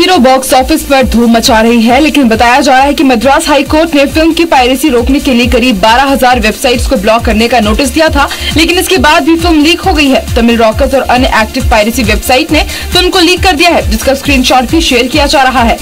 दिनों box office पर धूम मचा रही है, लेकिन बताया जा रहा है कि मद्रास हाई कोर्ट ने फिल्म की पायरेसी रोकने के लिए करीब 12,000 वेबसाइट्स को ब्लॉक करने का नोटिस दिया था, लेकिन इसके बाद भी फिल्म लीक हो गई है। तमिल रॉकर्स और अन्य एक्टिव पायरेसी वेबसाइट ने फिल्म को लीक कर दिया है, जिसका स्क्रीनशॉट भी शेयर किया जा रहा है।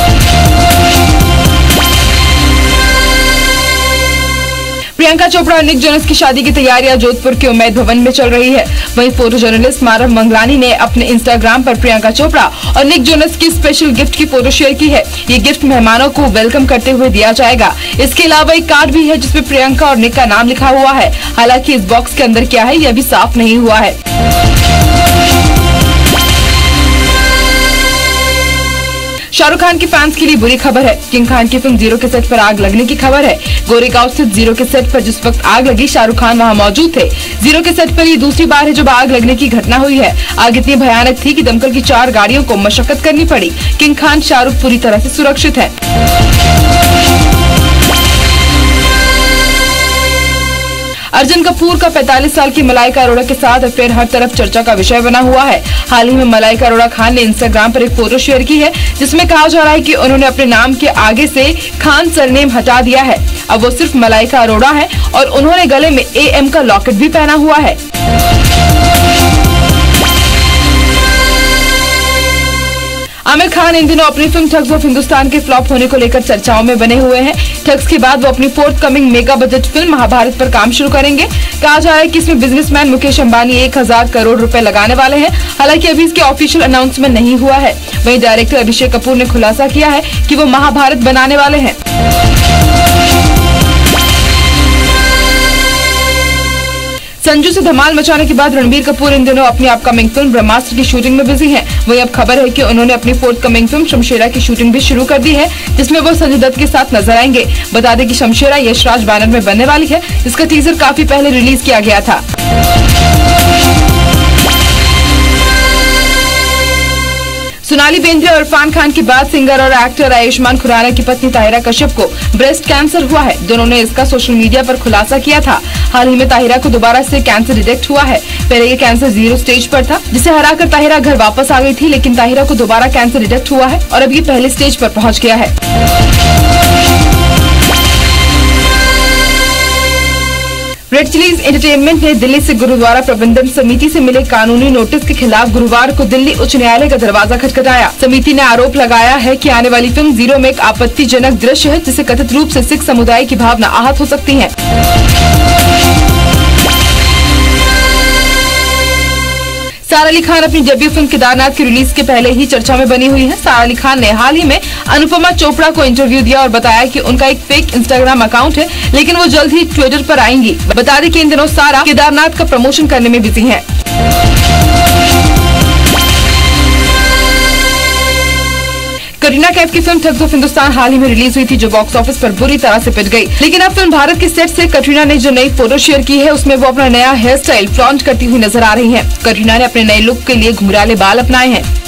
प्रियंका चोपड़ा और निक जोनस की शादी की तैयारियां जोधपुर के उम्मेद भवन में चल रही है। वहीं फोटो जर्नलिस्ट मारव मंगलानी ने अपने इंस्टाग्राम पर प्रियंका चोपड़ा और निक जोनस की स्पेशल गिफ्ट की फोटो शेयर की है। ये गिफ्ट मेहमानों को वेलकम करते हुए दिया जाएगा। इसके अलावा एक कार्ड भी है जिसमें प्रियंका और निक का नाम लिखा हुआ है। हालांकि इस बॉक्स के अंदर क्या है यह अभी साफ नहीं हुआ है। शाहरुख खान के फैंस के लिए बुरी खबर है। किंग खान की फिल्म जीरो के सेट पर आग लगने की खबर है। गोरेगांव स्थित जीरो के सेट पर जिस वक्त आग लगी, शाहरुख खान वहां मौजूद थे। जीरो के सेट पर ये दूसरी बार है जब आग लगने की घटना हुई है। आग इतनी भयानक थी कि दमकल की 4 गाड़ियों को मशक्कत करनी पड़ी। किंग खान, शाहरुख पूरी तरह से सुरक्षित है। अर्जुन कपूर का 45 साल की मलाइका अरोड़ा के साथ अफेयर हर तरफ चर्चा का विषय बना हुआ है। हाल ही में मलाइका अरोड़ा खान ने इंस्टाग्राम पर एक फोटो शेयर की है, जिसमें कहा जा रहा है कि उन्होंने अपने नाम के आगे से खान सरनेम हटा दिया है। अब वो सिर्फ मलाइका अरोड़ा है और उन्होंने गले में AM का लॉकेट भी पहना हुआ है। आमिर खान इन दिनों अपनी फिल्म ठग्स ऑफ हिंदुस्तान के फ्लॉप होने को लेकर चर्चाओं में बने हुए हैं। ठग्स के बाद वो अपनी forthcoming mega budget film Mahabharat पर काम शुरू करेंगे। कहा जा रहा है कि इसमें बिजनेसमैन मुकेश अंबानी 1000 करोड़ रुपए लगाने वाले हैं। हालांकि अभी इसके ऑफिशियल अनाउंसमेंट नहीं हुआ है। वहीं डायरेक्टर अभिषेक कपूर ने खुलासा किया है कि वो महाभारत बनाने वाले हैं। संजू से धमाल मचाने के बाद रणबीर कपूर इन दिनों अपनी अपकमिंग फिल्म ब्रह्मास्त्र की शूटिंग में बिजी हैं। वहीं अब खबर है कि उन्होंने अपनी फोर्थकमिंग फिल्म शमशेरा की शूटिंग भी शुरू कर दी है, जिसमें वो संजय दत्त के साथ नजर आएंगे। बता दें कि शमशेरा यशराज बैनर में बनने वाली है, जिसका टीजर काफी पहले रिलीज किया गया था। सोनाली बेंद्रे और इरफान खान के बाद सिंगर और एक्टर आयुष्मान खुराना की पत्नी ताहिरा कश्यप को ब्रेस्ट कैंसर हुआ है। दोनों ने इसका सोशल मीडिया पर खुलासा किया था। हाल ही में ताहिरा को दोबारा से कैंसर डिटेक्ट हुआ है। पहले ये कैंसर 0 स्टेज पर था, जिसे हराकर ताहिरा घर वापस आ गई थी, लेकिन ताहिरा को दोबारा कैंसर डिटेक्ट हुआ है और अब ये पहले स्टेज पर पहुँच गया है। रेड चिलीज एंटरटेनमेंट ने दिल्ली से गुरुद्वारा प्रबंधन समिति से मिले कानूनी नोटिस के खिलाफ गुरुवार को दिल्ली उच्च न्यायालय का दरवाजा खटखटाया। समिति ने आरोप लगाया है कि आने वाली फिल्म जीरो में एक आपत्तिजनक दृश्य है, जिससे कथित रूप से सिख समुदाय की भावना आहत हो सकती है। सारा अली खान अपनी डेब्यू फिल्म केदारनाथ की रिलीज के पहले ही चर्चा में बनी हुई है। सारा अली खान ने हाल ही में अनुपमा चोपड़ा को इंटरव्यू दिया और बताया कि उनका एक फेक इंस्टाग्राम अकाउंट है, लेकिन वो जल्द ही ट्विटर पर आएंगी। बता दें कि इन दिनों सारा केदारनाथ का प्रमोशन करने में बिजी है। कटरीना कैफ की फिल्म ठग्स ऑफ हिंदुस्तान हाल ही में रिलीज हुई थी, जो बॉक्स ऑफिस पर बुरी तरह से पिट गई। लेकिन अब फिल्म भारत के सेट से कटरीना ने जो नई फोटो शेयर की है, उसमें वो अपना नया हेयर स्टाइल फ्लॉन्ट करती हुई नजर आ रही हैं। कटरीना ने अपने नए लुक के लिए घुंघराले बाल अपनाए हैं।